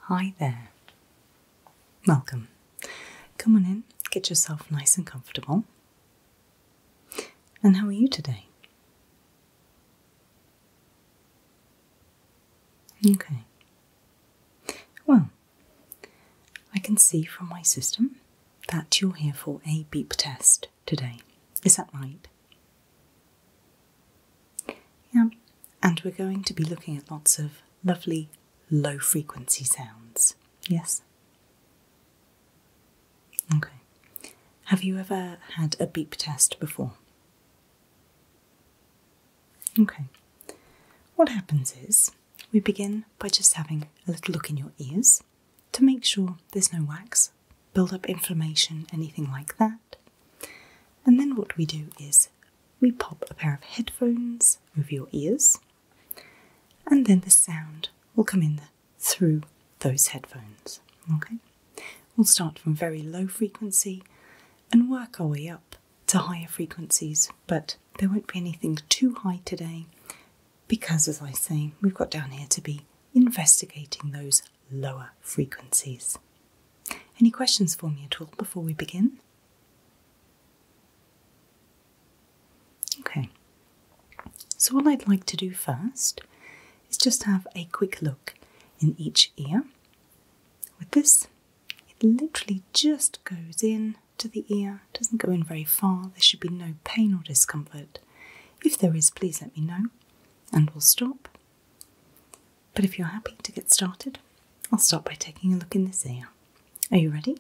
Hi there. Welcome. Come on in, get yourself nice and comfortable. And how are you today? Okay. Well, I can see from my system that you're here for a beep test today. Is that right? Yeah. And we're going to be looking at lots of lovely low frequency sounds. Yes? Okay. Have you ever had a beep test before? Okay. What happens is we begin by just having a little look in your ears to make sure there's no wax, build up inflammation, anything like that. And then what we do is we pop a pair of headphones over your ears, and then the sound will come in through those headphones. Okay? We'll start from very low frequency and work our way up to higher frequencies, but there won't be anything too high today because, as I say, we've got down here to be investigating those lower frequencies. Any questions for me at all before we begin? Okay, so what I'd like to do first is just have a quick look in each ear. With this, it literally just goes in to the ear, doesn't go in very far. There should be no pain or discomfort. If there is, please let me know and we'll stop. But if you're happy to get started, I'll start by taking a look in this ear. Are you ready?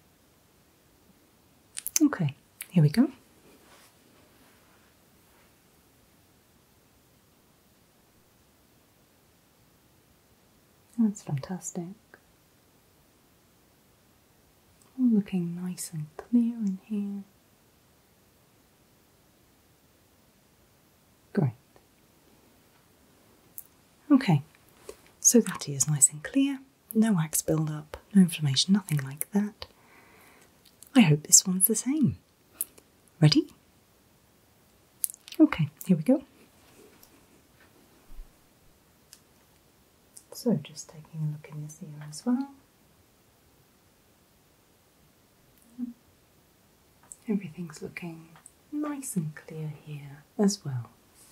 Okay, here we go. That's fantastic. All looking nice and clear in here. Great. Okay, so that is nice and clear. No wax build up, no inflammation, nothing like that. I hope this one's the same. Ready? Okay, here we go. So just taking a look in this ear as well. Everything's looking nice and clear here as well.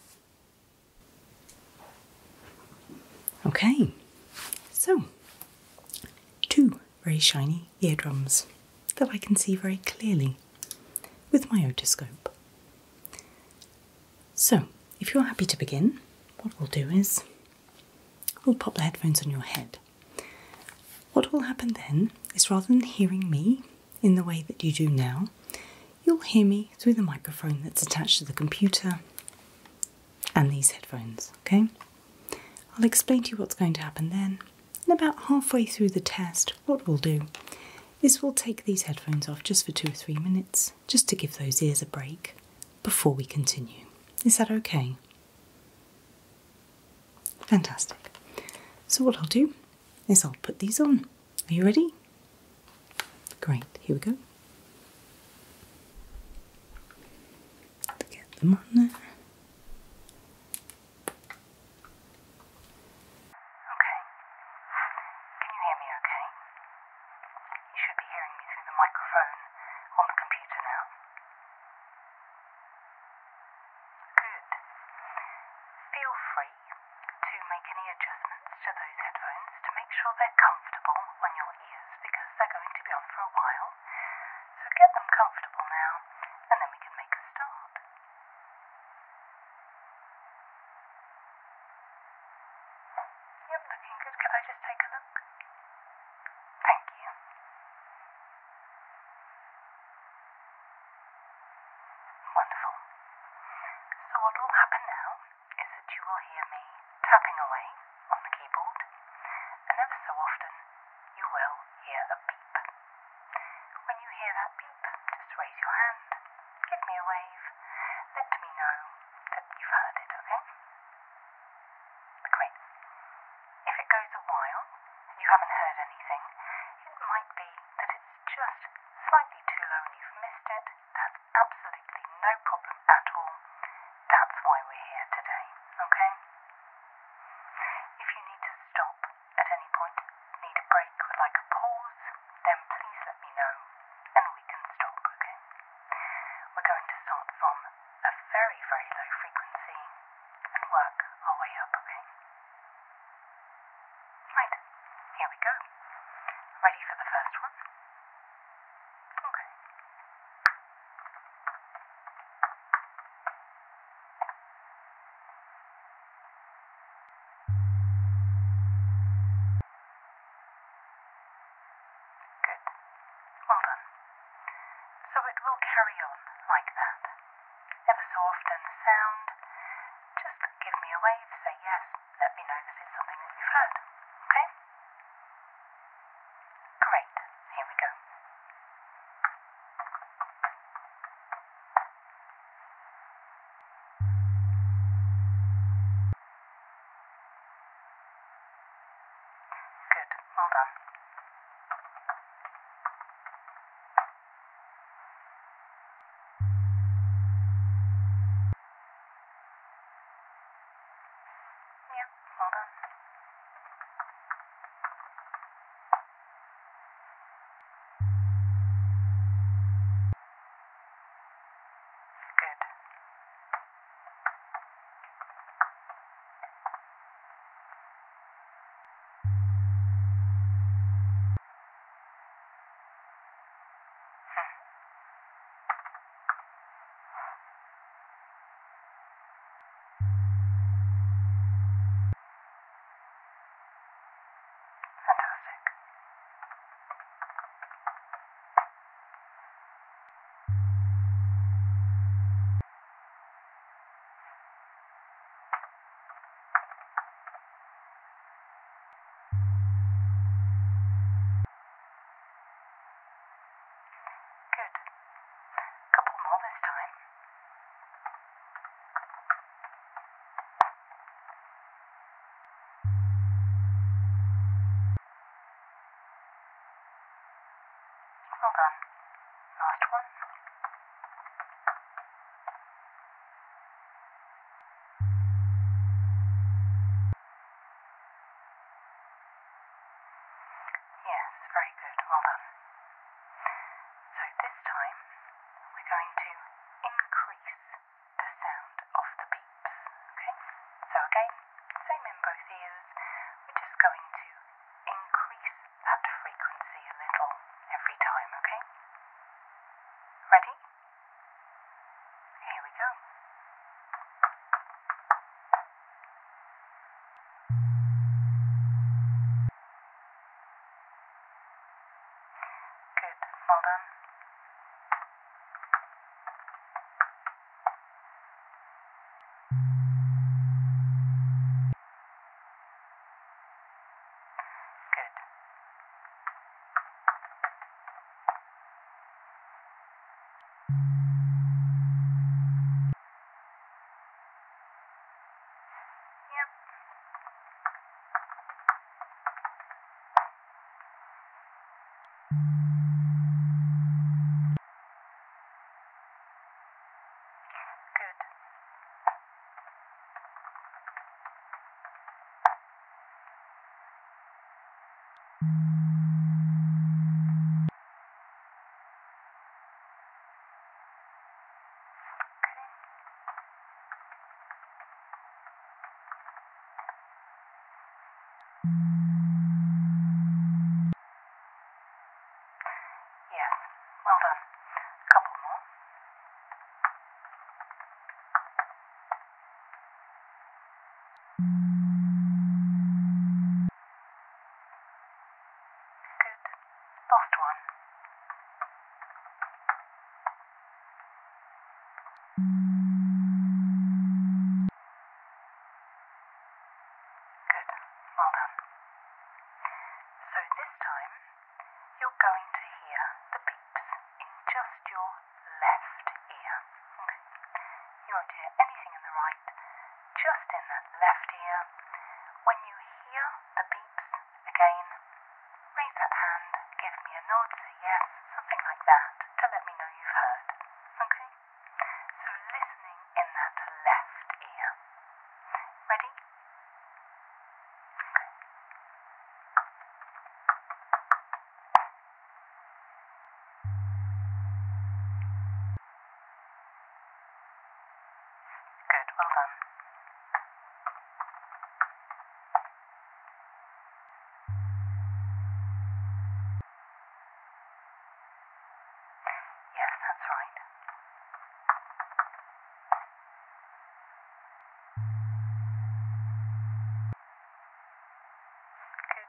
Okay, so two very shiny eardrums that I can see very clearly with my otoscope. So, if you're happy to begin, what we'll do is we'll pop the headphones on your head. What will happen then is, rather than hearing me in the way that you do now, you'll hear me through the microphone that's attached to the computer and these headphones, okay? I'll explain to you what's going to happen then, and about halfway through the test, what we'll do is we'll take these headphones off just for 2 or 3 minutes, just to give those ears a break before we continue. Is that okay? Fantastic. So what I'll do is I'll put these on. Are you ready? Great, here we go. Get them on there. Okay. Can you hear me okay? You should be hearing me through the microphone on the computer now. Good. Feel free to make any adjustments to those headphones to make sure they're comfortable on your ears, because they're going to be on for a while. So get them comfortable now, and then we can make a start. Yep, looking good. Could I just take a look? Thank you. Wonderful. So what will happen now is that you will hear me tapping away on the keyboard, and ever so often you will hear a beep. When you hear that beep, just raise your hand, give me a wave, let me know that you've heard it, okay? Great. If it goes a while and you haven't heard anything, it might be that it's just slightly too low and you've missed it. That's absolutely no problem at all. That's why we're here today, okay? If you need to stop at any point, need a break, go. Ready for the first one? Okay. Good. Well done. So it will carry on like that. Ever so often the sound, just give me a wave, say yes, let me know that it's something that you've heard. Okay? Great. Here we go. Good. Well done. Yep. Well done. Good. Fantastic. Good. Couple more this time. Well done. Last one. Yes, very good. Well done. So this time we're going to increase the sound of the beeps. Okay? So again, same in both ears. We're just going to increase that frequency a little every time, okay? Ready? Here we go. Good. Well done. Good. Yep. Good. Okay. Yes. Well done. Couple more. Good. Last one. Good. Well done. So this time you're going to hear the beeps in just your left ear. Okay? You won't hear anything in the right, just in that left ear. When you hear the beeps again, raise that hand, give me a nod, say yes, something like that, to let me know you've heard. Okay? So listening in that left ear. Ready? Okay. Good, well done. that's right. Good.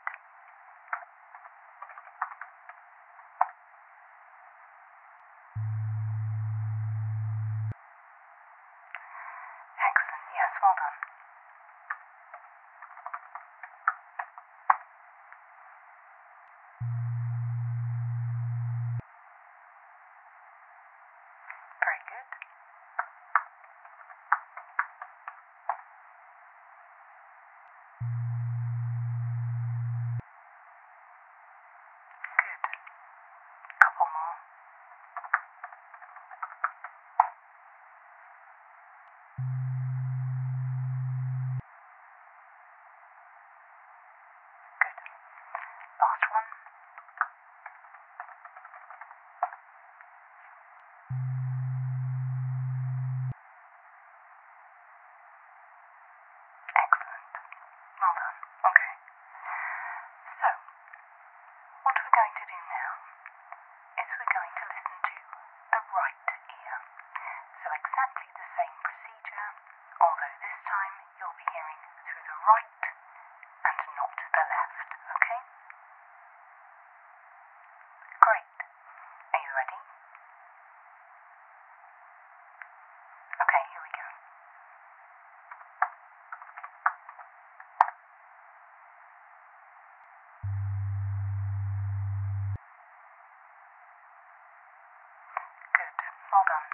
Excellent, yes, well done. Very good. Good. Couple more. Good. Last one. Excellent. Well done. Okay. So, what we're going to do now is we're going to listen to the right ear. So exactly the same procedure, although this time you'll be hearing through the right and not the left, okay? Great. Are you ready? Okay, here we go. Good. Well done.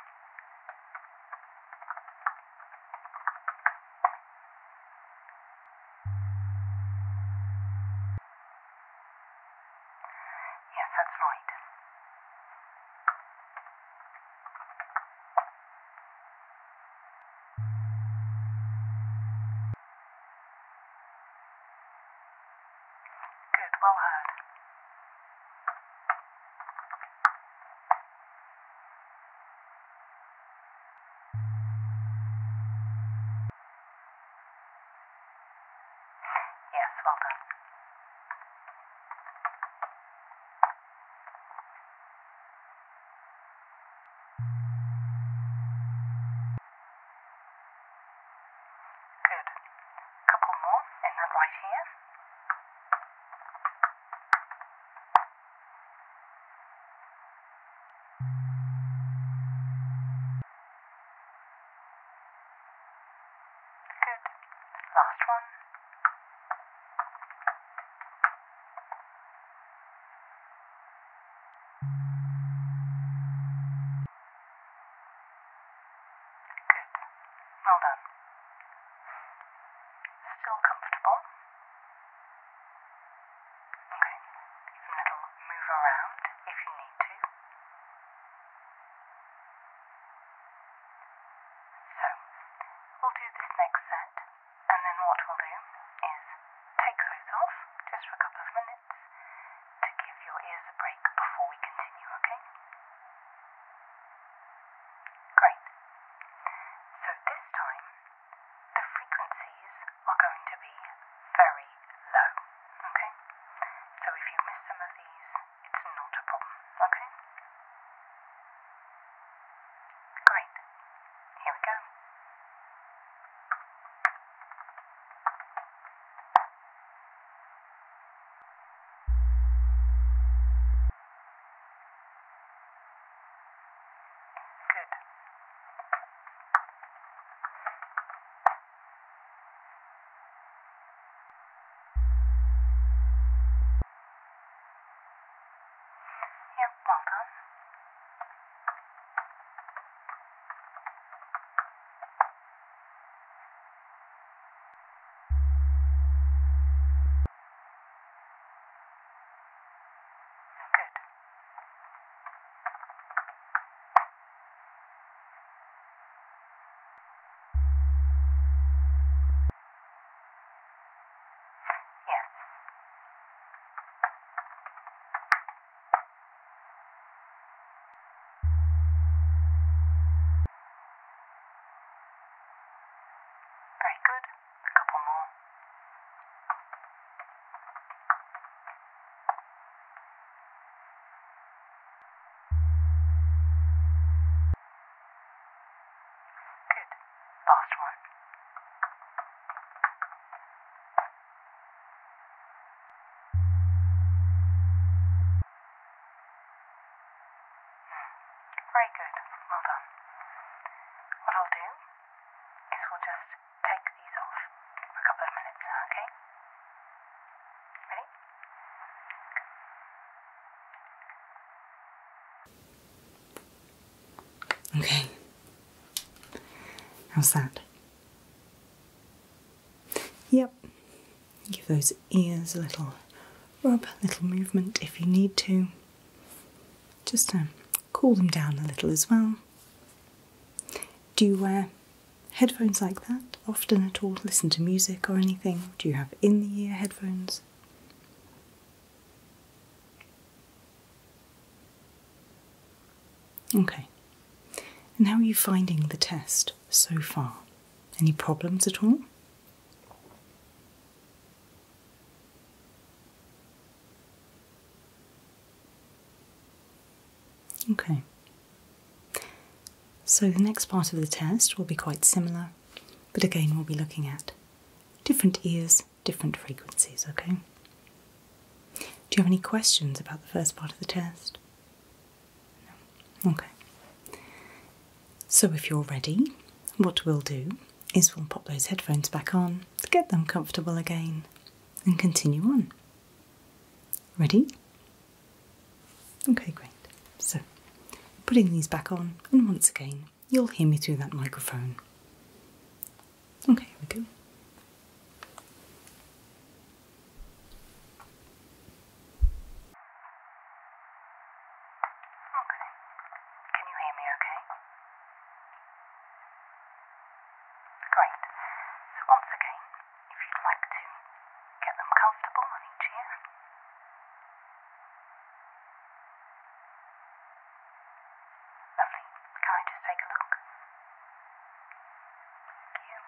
Yes, that's right. Good. Well heard. Yes, well done. Good. Couple more in that right ear. Good. Last one. Good. Well done. Still comfortable? Okay. You can little move around if you need to. So, we'll do this next set, and then what we'll do is take those off just for a couple of minutes to give your ears a break before we continue, okay? Great. So this time, the frequencies are going to be very low, okay? So if you miss some of these, it's not a problem, okay? Great. Here we go. Good. Yep, well done. Good. Yes. very good. Well done. What I'll do is we'll just take these off for a couple of minutes now, okay? Ready? Okay. How's that? Yep. Give those ears a little rub, a little movement if you need to. Just to cool them down a little as well. Do you wear headphones like that often at all? Listen to music or anything? Do you have in-the-ear headphones? Okay. And how are you finding the test so far? Any problems at all? Okay. So the next part of the test will be quite similar, but again we'll be looking at different ears, different frequencies, okay? Do you have any questions about the first part of the test? No? Okay. So if you're ready, what we'll do is we'll pop those headphones back on to get them comfortable again and continue on. Ready? Okay, great. So, putting these back on, and once again, you'll hear me through that microphone. Okay, here we go. Okay. Can you hear me okay? Great. So once again, if you'd like to get them comfortable on each ear. Lovely. Can I just take a look? Thank you.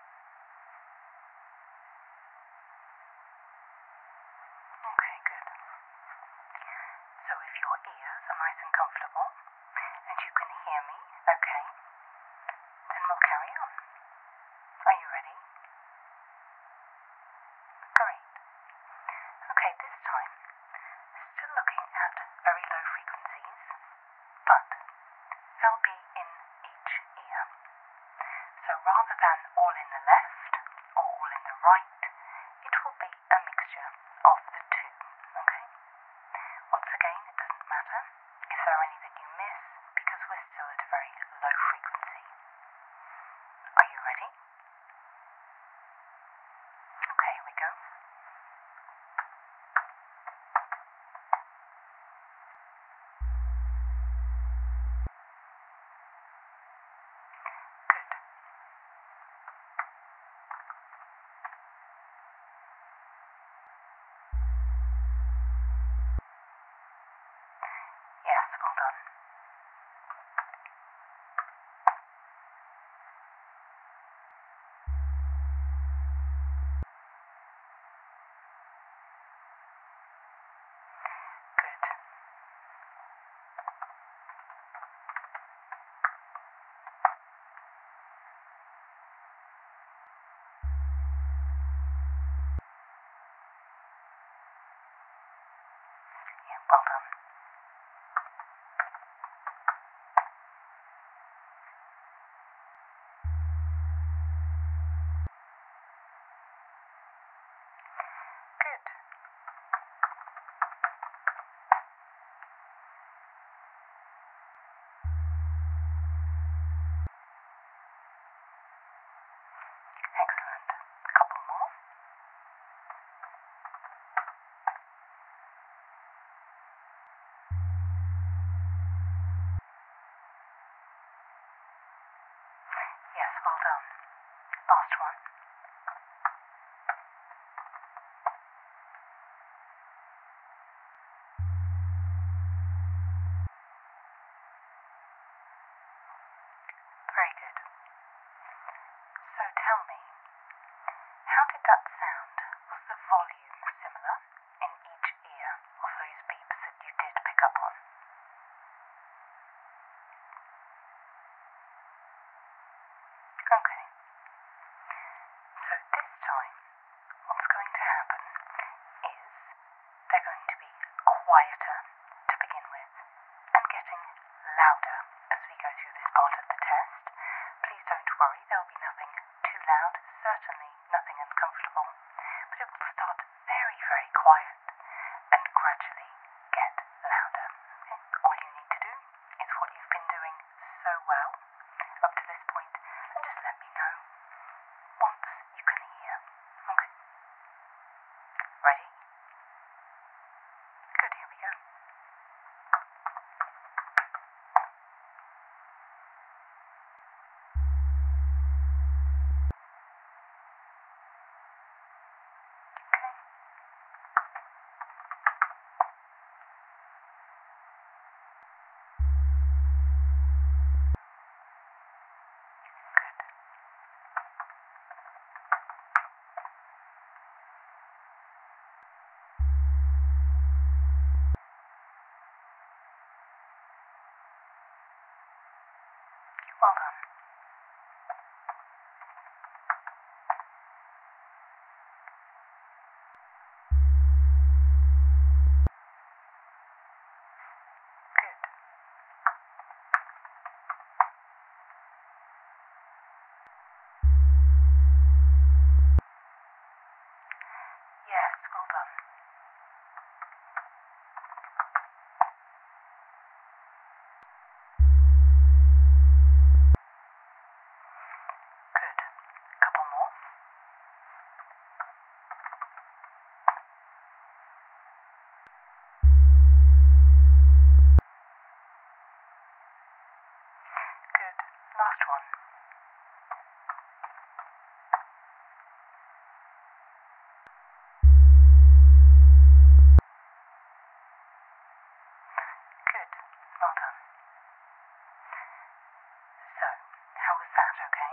Okay, good. So if your ears are nice and comfortable and you can hear me okay, then we'll carry on. Are you ready? Great. Okay, this time, still looking at very low frequencies, but they'll be in each ear. So rather than all in the left or all in the right, it will be a mixture of the two, okay? Once again, it doesn't matter if there are any that you miss because we're still at a very low frequency. Are you ready? Okay, here we go. Good. Yes, well done. Good. Yeah, well done. Good. Excellent. A couple more. Yes, well done. Last one. Very good. So tell me, how did that sound? Was the volume similar in each ear of those beeps that you did pick up on? Okay. So this time, what's going to happen is they're going to be quieter to begin with and getting louder gradually get louder. Okay? All you need to do is what you've been doing so well up to this point, and just let me know once you can hear. Okay? Ready? Good, here we go. Okay. Good. Well done. Good. Yes, well done. Good. Couple more. Good. Last one. Good. Well done. So, how was that, okay?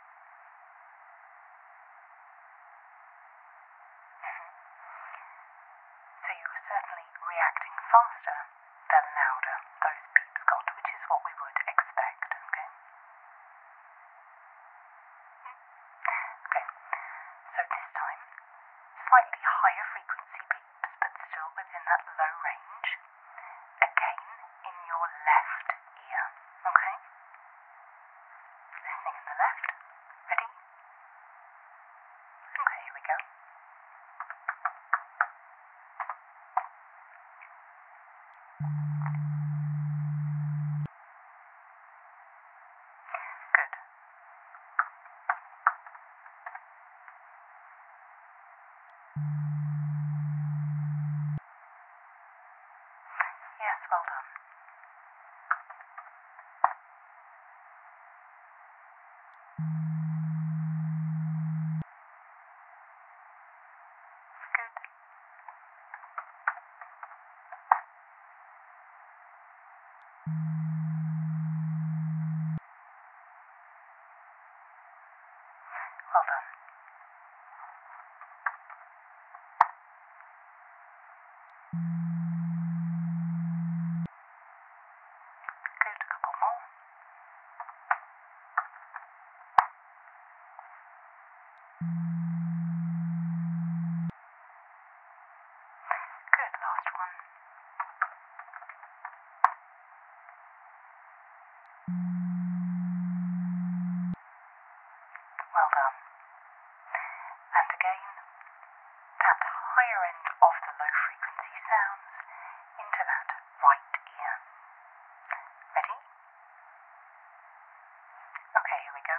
So you were certainly reacting faster the louder those beeps got, which is what we would expect, okay? Okay, so this time, slightly higher frequency beeps, but still within that low range. Again, in your left ear, okay? Listening in the left. Ready? Okay, here we go. Good. Yes, well done. Good. Well done. Good. Couple more. Good. Last one. Well done. And again, that higher end of the low frequency sounds into that right ear. Ready? Okay, here we go.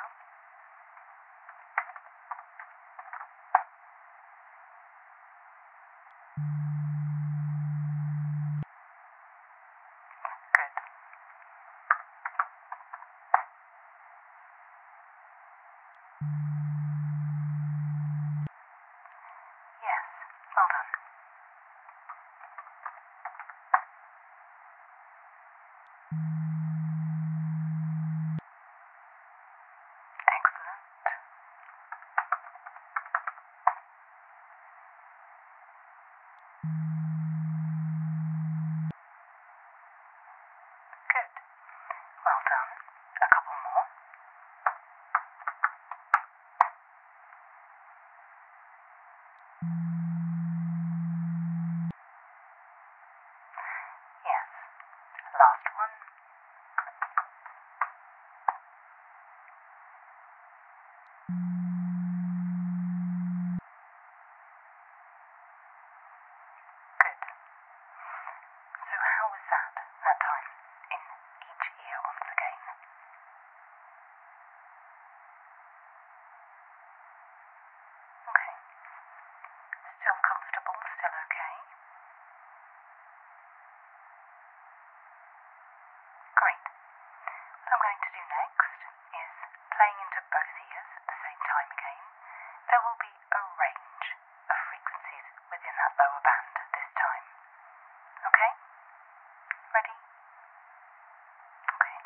do next is playing into both ears at the same time again. There will be a range of frequencies within that lower band this time. Okay? Ready? Okay.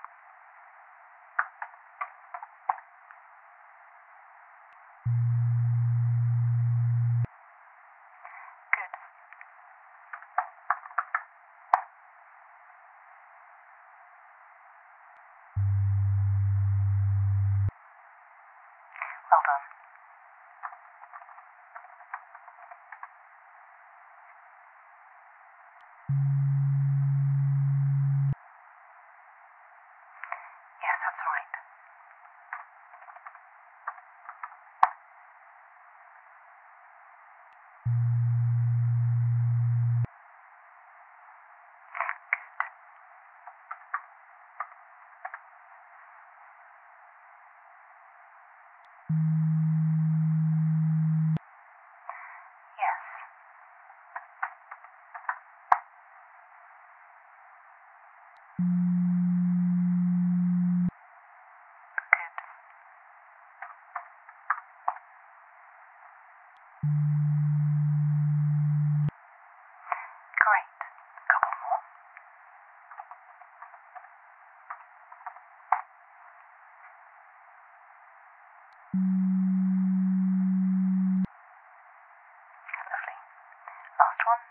Good. Well done. Yes, that's right. Yes. Good. Great. Couple more. Lovely. Last one.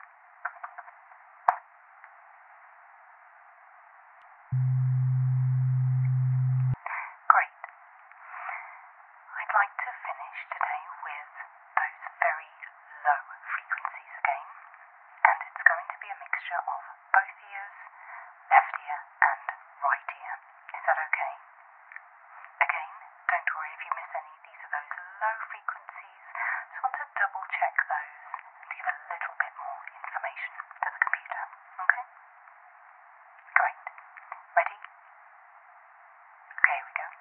Great. I'd like to finish today with those very low frequencies again, and it's going to be a mixture of both ears, left ear and right ear. Is that okay? Again, don't worry if you miss any. These are those low frequencies. Just want to double check those and give a little bit more information to the computer. Okay? Great. Ready? Okay, here we go.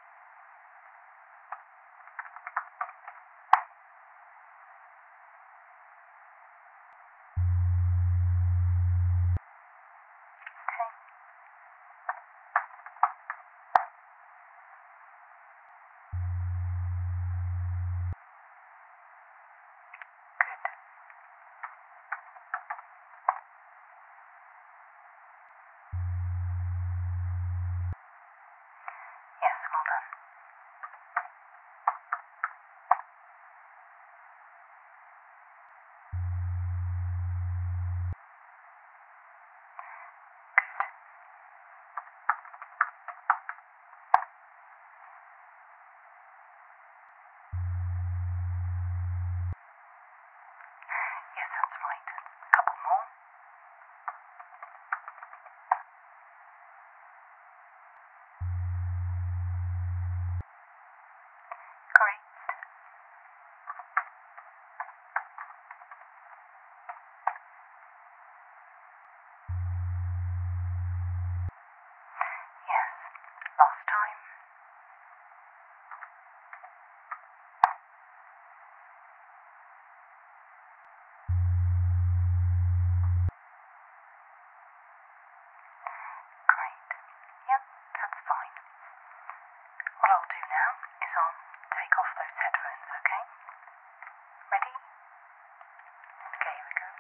Okay. Good. Yes, well done. Yes, that's right. Couple more. Great. Yes. Last time. Great. Yep, that's fine. What I'll do now is I'll take off those headphones, okay? Ready? Okay, here we go.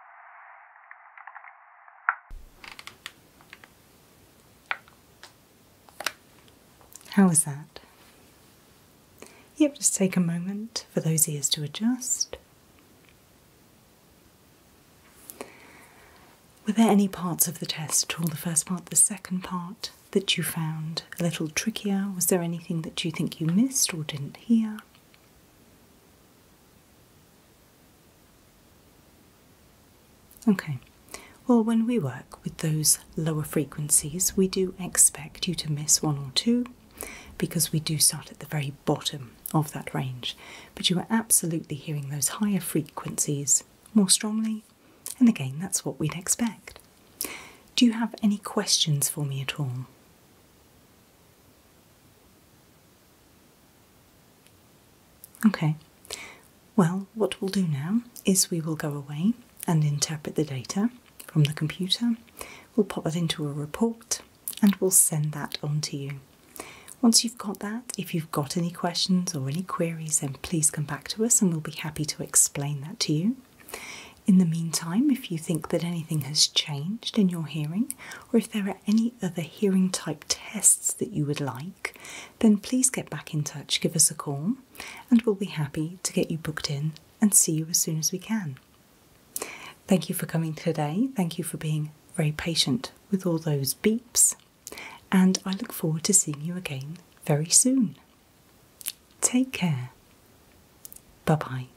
How was that? Yep, just take a moment for those ears to adjust. Were there any parts of the test, or the first part, the second part, that you found a little trickier? Was there anything that you think you missed or didn't hear? Okay. Well, when we work with those lower frequencies, we do expect you to miss one or two, because we do start at the very bottom of that range. But you are absolutely hearing those higher frequencies more strongly, and again, that's what we'd expect. Do you have any questions for me at all? Okay. Well, what we'll do now is we will go away and interpret the data from the computer. We'll pop it into a report and we'll send that on to you. Once you've got that, if you've got any questions or any queries, then please come back to us and we'll be happy to explain that to you. In the meantime, if you think that anything has changed in your hearing, or if there are any other hearing type tests that you would like, then please get back in touch, give us a call, and we'll be happy to get you booked in and see you as soon as we can. Thank you for coming today. Thank you for being very patient with all those beeps, and I look forward to seeing you again very soon. Take care. Bye-bye.